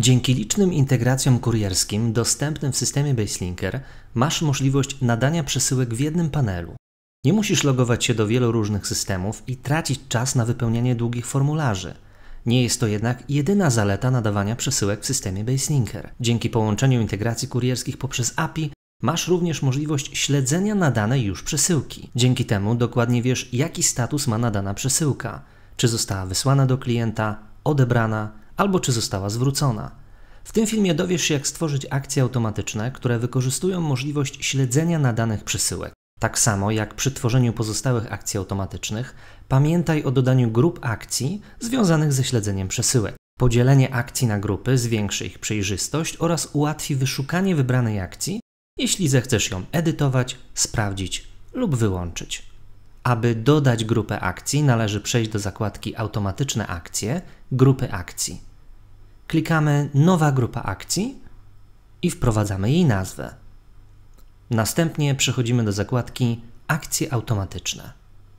Dzięki licznym integracjom kurierskim dostępnym w systemie BaseLinker masz możliwość nadania przesyłek w jednym panelu. Nie musisz logować się do wielu różnych systemów i tracić czas na wypełnianie długich formularzy. Nie jest to jednak jedyna zaleta nadawania przesyłek w systemie BaseLinker. Dzięki połączeniu integracji kurierskich poprzez API masz również możliwość śledzenia nadanej już przesyłki. Dzięki temu dokładnie wiesz, jaki status ma nadana przesyłka. Czy została wysłana do klienta, odebrana, albo czy została zwrócona. W tym filmie dowiesz się, jak stworzyć akcje automatyczne, które wykorzystują możliwość śledzenia nadanych przesyłek. Tak samo jak przy tworzeniu pozostałych akcji automatycznych, pamiętaj o dodaniu grup akcji związanych ze śledzeniem przesyłek. Podzielenie akcji na grupy zwiększy ich przejrzystość oraz ułatwi wyszukanie wybranej akcji, jeśli zechcesz ją edytować, sprawdzić lub wyłączyć. Aby dodać grupę akcji, należy przejść do zakładki Automatyczne akcje, Grupy akcji. Klikamy Nowa grupa akcji i wprowadzamy jej nazwę. Następnie przechodzimy do zakładki Akcje automatyczne.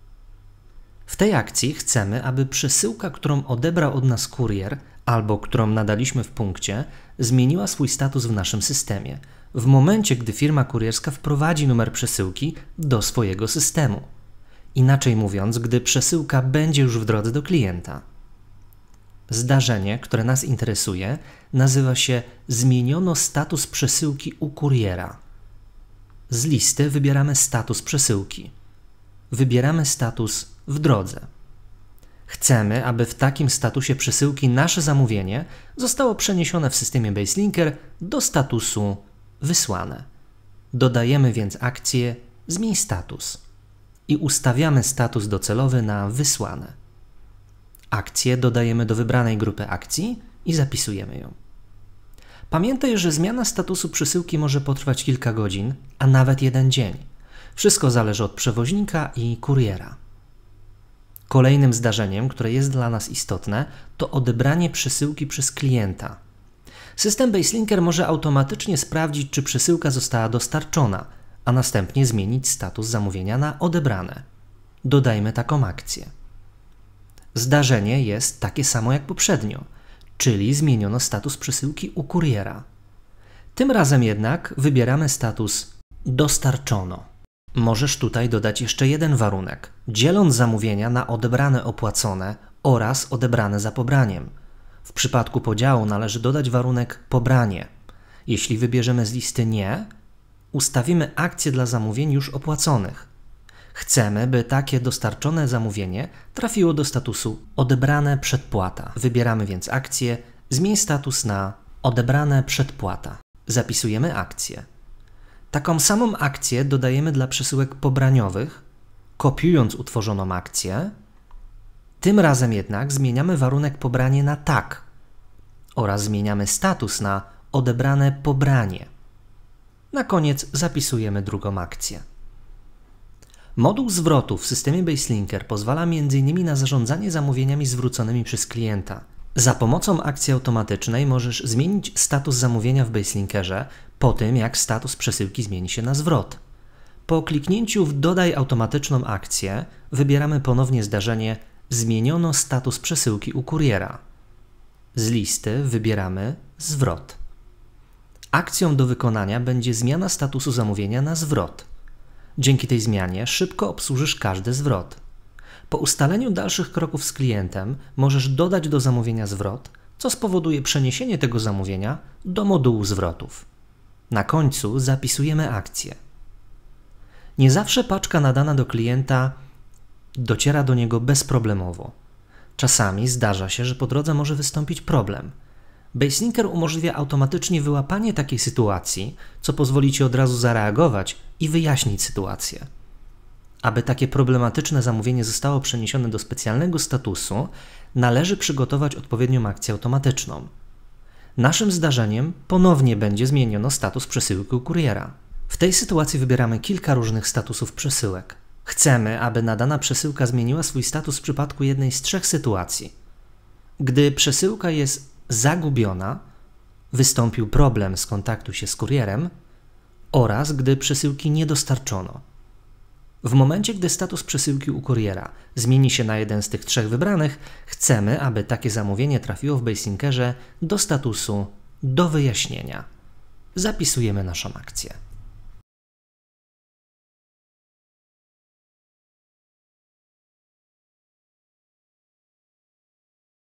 W tej akcji chcemy, aby przesyłka, którą odebrał od nas kurier albo którą nadaliśmy w punkcie, zmieniła swój status w naszym systemie w momencie, gdy firma kurierska wprowadzi numer przesyłki do swojego systemu. Inaczej mówiąc, gdy przesyłka będzie już w drodze do klienta. Zdarzenie, które nas interesuje, nazywa się Zmieniono status przesyłki u kuriera. Z listy wybieramy status przesyłki. Wybieramy status w drodze. Chcemy, aby w takim statusie przesyłki nasze zamówienie zostało przeniesione w systemie BaseLinker do statusu wysłane. Dodajemy więc akcję Zmień status i ustawiamy status docelowy na wysłane. Akcję dodajemy do wybranej grupy akcji i zapisujemy ją. Pamiętaj, że zmiana statusu przesyłki może potrwać kilka godzin, a nawet jeden dzień. Wszystko zależy od przewoźnika i kuriera. Kolejnym zdarzeniem, które jest dla nas istotne, to odebranie przesyłki przez klienta. System BaseLinker może automatycznie sprawdzić, czy przesyłka została dostarczona, a następnie zmienić status zamówienia na odebrane. Dodajmy taką akcję. Zdarzenie jest takie samo jak poprzednio, czyli zmieniono status przesyłki u kuriera. Tym razem jednak wybieramy status Dostarczono. Możesz tutaj dodać jeszcze jeden warunek, dzieląc zamówienia na odebrane opłacone oraz odebrane za pobraniem. W przypadku podziału należy dodać warunek Pobranie. Jeśli wybierzemy z listy Nie, ustawimy akcję dla zamówień już opłaconych. Chcemy, by takie dostarczone zamówienie trafiło do statusu Odebrane przedpłata. Wybieramy więc akcję Zmień status na Odebrane przedpłata. Zapisujemy akcję. Taką samą akcję dodajemy dla przesyłek pobraniowych, kopiując utworzoną akcję. Tym razem jednak zmieniamy warunek Pobranie na Tak oraz zmieniamy status na Odebrane pobranie. Na koniec zapisujemy drugą akcję. Moduł zwrotu w systemie BaseLinker pozwala m.in. na zarządzanie zamówieniami zwróconymi przez klienta. Za pomocą akcji automatycznej możesz zmienić status zamówienia w BaseLinkerze po tym, jak status przesyłki zmieni się na zwrot. Po kliknięciu w Dodaj automatyczną akcję wybieramy ponownie zdarzenie Zmieniono status przesyłki u kuriera. Z listy wybieramy Zwrot. Akcją do wykonania będzie zmiana statusu zamówienia na zwrot. Dzięki tej zmianie szybko obsłużysz każdy zwrot. Po ustaleniu dalszych kroków z klientem możesz dodać do zamówienia zwrot, co spowoduje przeniesienie tego zamówienia do modułu zwrotów. Na końcu zapisujemy akcję. Nie zawsze paczka nadana do klienta dociera do niego bezproblemowo. Czasami zdarza się, że po drodze może wystąpić problem. BaseLinker umożliwia automatycznie wyłapanie takiej sytuacji, co pozwoli Ci od razu zareagować i wyjaśnić sytuację. Aby takie problematyczne zamówienie zostało przeniesione do specjalnego statusu, należy przygotować odpowiednią akcję automatyczną. Naszym zdarzeniem ponownie będzie zmieniono status przesyłki u kuriera. W tej sytuacji wybieramy kilka różnych statusów przesyłek. Chcemy, aby nadana przesyłka zmieniła swój status w przypadku jednej z trzech sytuacji. Gdy przesyłka jest zagubiona, wystąpił problem z kontaktu się z kurierem oraz gdy przesyłki nie dostarczono. W momencie, gdy status przesyłki u kuriera zmieni się na jeden z tych 3 wybranych, chcemy, aby takie zamówienie trafiło w Baselinkerze do statusu do wyjaśnienia. Zapisujemy naszą akcję.